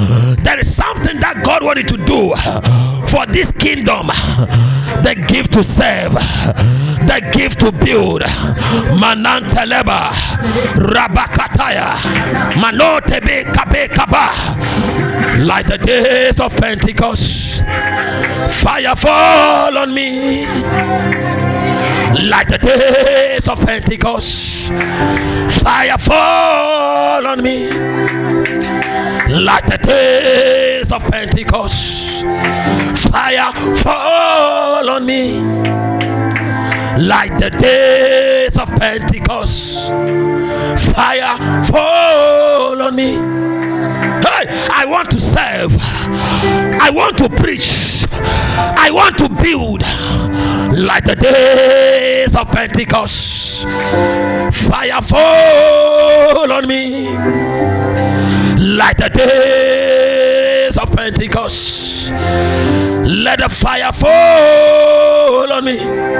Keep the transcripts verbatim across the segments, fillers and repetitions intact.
There is something that God wanted to do for this kingdom. The gift to serve, the gift to build. Mananteleba Rabakataya Manotebe Kabe Kaba. Like the days of Pentecost, fire fall on me. Like the days of Pentecost, fire fall on me. Like the days of Pentecost, fire fall on me. Like the days of Pentecost, fire fall on me. Hey, I want to serve, I want to preach, I want to build. Like the days of Pentecost, fire fall on me. Like the days of Pentecost, let the fire fall on me.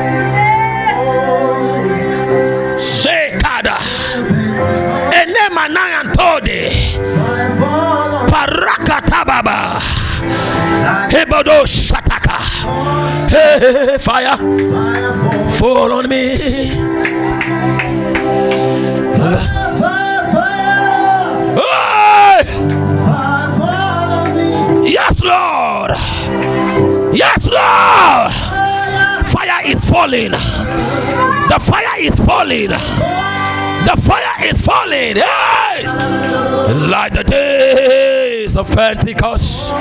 Shekada Enemanan Tode Parakatababa Hebodo Shataka. Hey, fire fall on me. Hey! Yes, Lord. Yes, Lord. Fire is falling. The fire is falling. The fire is falling. Hey! Like the days of Pentecost.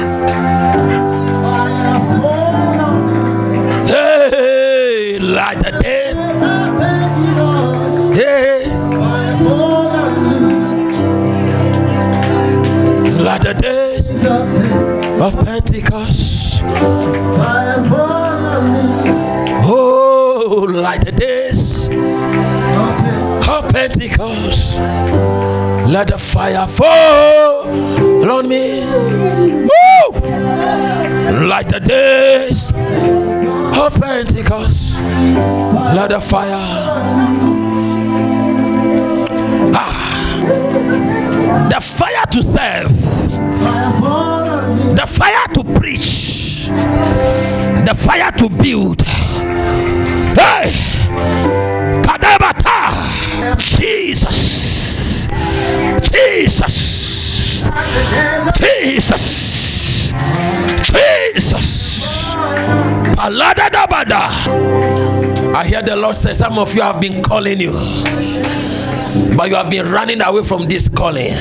Hey, like the day. Hey, like the days of Pentecost. Oh, like the days of Pentecost. Let the fire fall on me. Woo! Like the days of Pentecost, let the fire. Ah, the fire to serve, the fire to preach, the fire to build. Hey, Kadabata, Jesus, Jesus, Jesus, Jesus. I hear the Lord say some of you have been calling you, but you have been running away from this calling.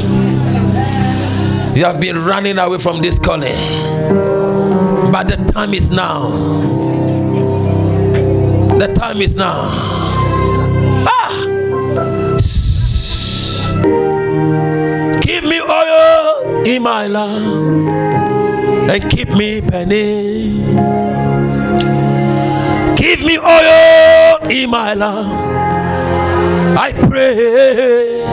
You have been running away from this calling, but the time is now. The time is now. Ah! Give me oil in my lamp and keep me burning. Give me oil in my lamp, I pray.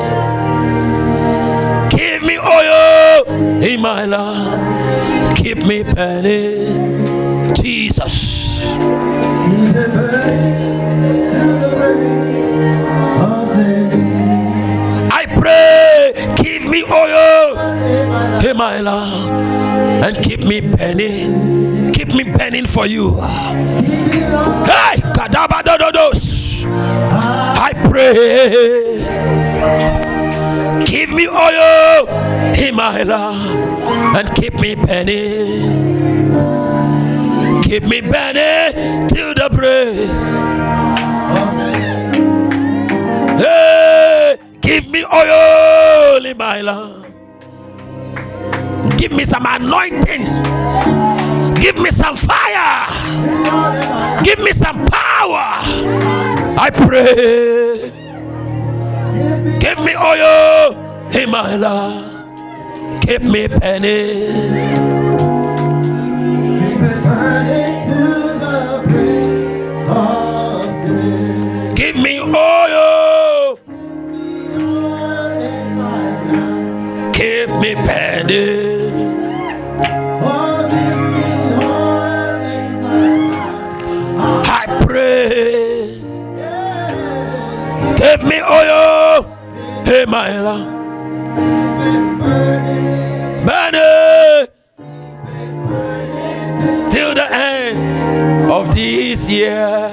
Give me oil in my lamp, keep me burning. Jesus. I pray, give me oil in my lamp and keep me burning. Keep me burning for you. Hey, Kadabadodos. I pray. Give me oil in my lamp and keep me burning. Keep me burning till the break. Hey, give me oil in my lamp. Give me some anointing. Give me some fire. Give me some power. I pray. Give me oil in my lamp. Keep me burning. Give me oil. Keep me burning. I pray. Give me oil in my lamp. year.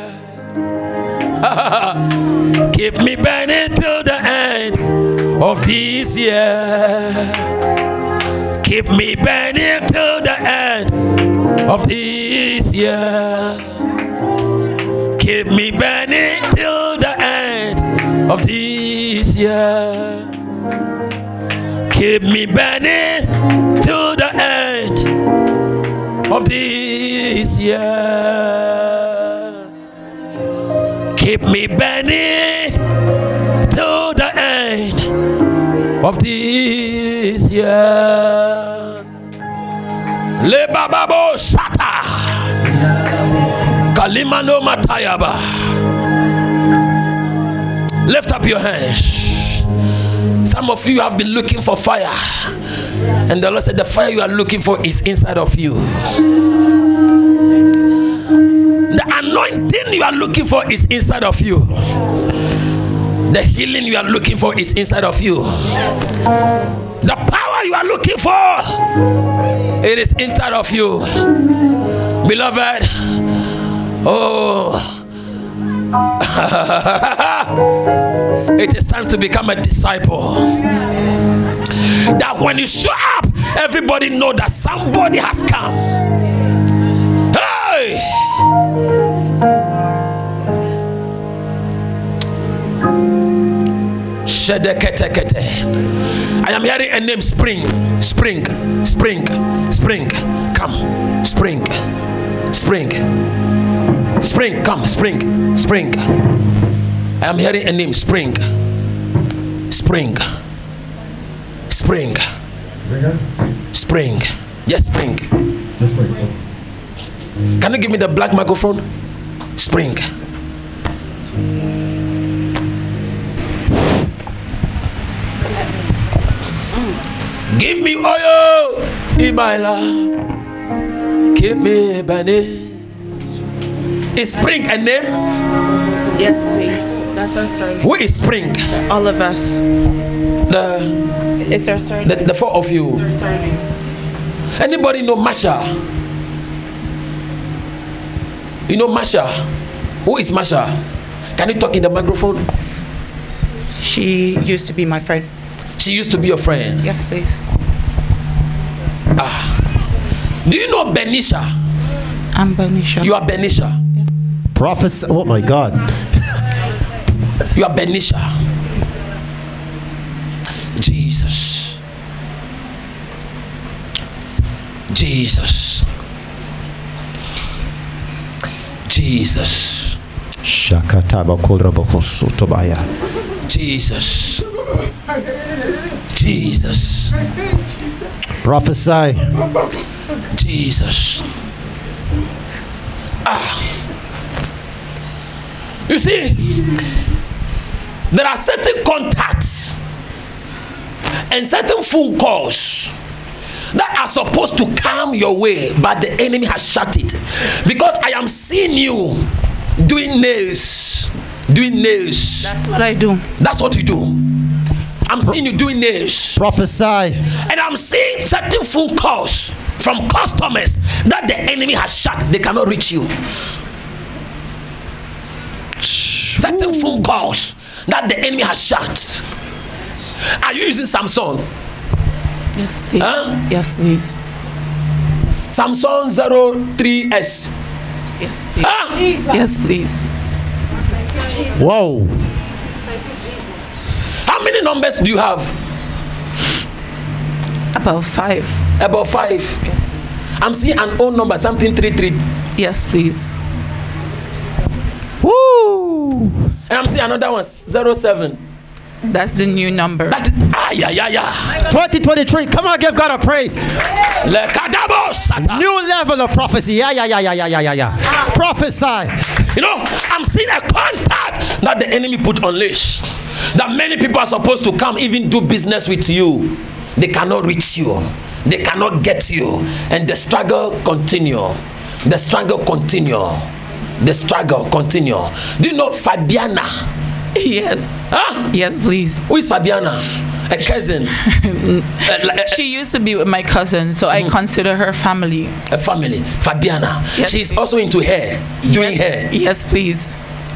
Keep me burning till the end of this year. Keep me burning till the end of this year. Keep me burning till the end of this year. Keep me burning till the end of this year. Keep me burning till the end of this year. Le bababo shata kalimano matayaba. Lift up your hands. Some of you have been looking for fire, and the Lord said the fire you are looking for is inside of you. The anointing you are looking for is inside of you. The healing you are looking for is inside of you. The power you are looking for, it is inside of you. Beloved, oh, it is time to become a disciple. That when you show up, everybody know that somebody has come. Hey! I am hearing a name, Spring, Spring, Spring, Spring. Come, Spring, Spring, Spring. Come, Spring, Spring. I am hearing a name, Spring, Spring, Spring, Spring. Yes, Spring. Can you give me the black microphone? Spring. Give me oil in my life. Keep me burning. Is Spring a name? Yes, please. That's our surname. Who is Spring? All of us. The It's our surname. the, the four of you. It's our surname. Anybody know Masha? You know Masha? Who is Masha? Can you talk in the microphone? She used to be my friend. She used to be your friend. Yes, please. Ah. Do you know Benisha? I'm Benisha. You are Benisha. Prophet, oh my God. You are Benisha. Jesus. Jesus. Jesus. Shakataba kodrabakosu tobaya. Jesus. Jesus. Prophesy. Jesus. Ah. You see, there are certain contacts and certain phone calls that are supposed to come your way, but the enemy has shut it. Because I am seeing you doing nails. Doing nails. That's what I do. That's what you do. I'm seeing you doing nails. Prophesy. And I'm seeing certain phone calls from customers that the enemy has shut. They cannot reach you. Certain phone calls that the enemy has shut. Are you using Samsung? Yes, please. Huh? Yes, please. Samsung zero three S. Yes, please. Huh? Yes, please. Whoa. How many numbers do you have? About five. About five. Yes. I'm seeing an old number, something three three. Yes, please. Woo. And I'm seeing another one, zero seven. That's the new number. That, ah, yeah, yeah, yeah. twenty twenty-three. Come on, give God a praise. Le kadabo sata. New level of prophecy. Yeah, yeah, yeah, yeah, yeah, yeah, yeah, yeah. Prophesy. You know, I'm seeing a contact that the enemy put on leash. That many people are supposed to come, even do business with you. They cannot reach you. They cannot get you. And the struggle continue. The struggle continue. The struggle continue. Do you know Fabiana? Yes. Huh? Yes, please. Who is Fabiana? A cousin. uh, like, uh, She used to be with my cousin, so I consider her family. a family. Fabiana. Yes, She's please. also into hair. Doing Yes, hair. yes, please.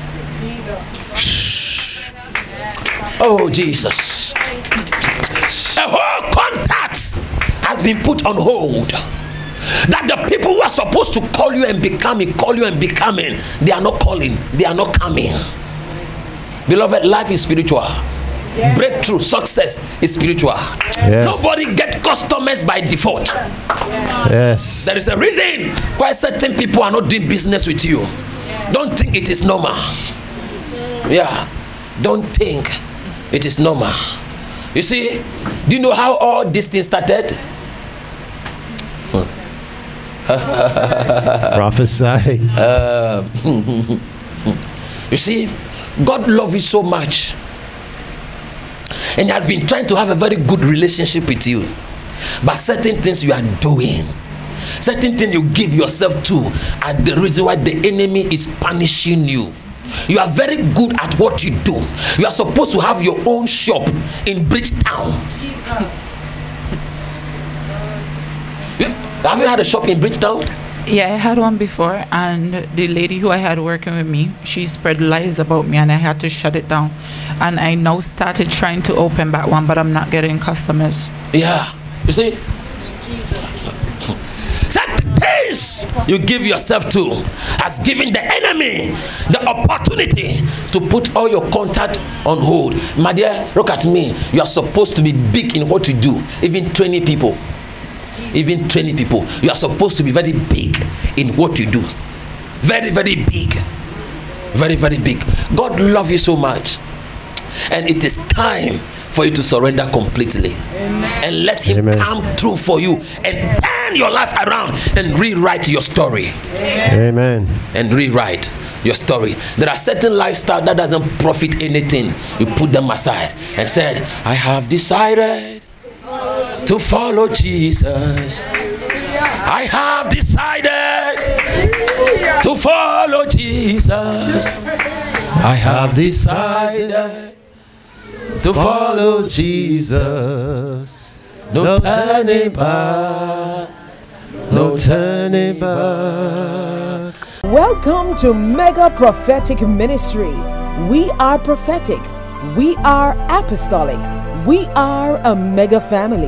Oh, Jesus. A whole contact has been put on hold. That the people who are supposed to call you and be coming, call you and be coming, they are not calling, they are not coming. Beloved, life is spiritual. Yeah. Breakthrough, success is spiritual. Yes. Nobody get customers by default. Yes. There is a reason why certain people are not doing business with you. Don't think it is normal. Yeah. Don't think it is normal. You see, do you know how all this thing started? Prophesy. Uh, you see, God loves you so much, and He has been trying to have a very good relationship with you. But certain things you are doing, certain things you give yourself to, are the reason why the enemy is punishing you. You are very good at what you do. You are supposed to have your own shop in Bridgetown. Have you had a shop in Bridgetown? Yeah, I had one before, and the lady who I had working with me, she spread lies about me, and I had to shut it down. And I now started trying to open back one, but I'm not getting customers. Yeah, you see, certain things you give yourself to has given the enemy the opportunity to put all your contact on hold. My dear, look at me. You are supposed to be big in what you do, even training people. Even training people, you are supposed to be very big in what you do. Very, very big. Very, very big. God loves you so much. And it is time for you to surrender completely. Amen. And let Him Amen. Come through for you and turn your life around and rewrite your story. Amen. And rewrite your story. There are certain lifestyle that doesn't profit anything. You put them aside and said, I have decided to follow Jesus. I have decided to follow Jesus. I have decided to follow Jesus. No turning back. No turning back. Welcome to Mega Prophetic Ministry. We are prophetic. We are apostolic. We are a mega family.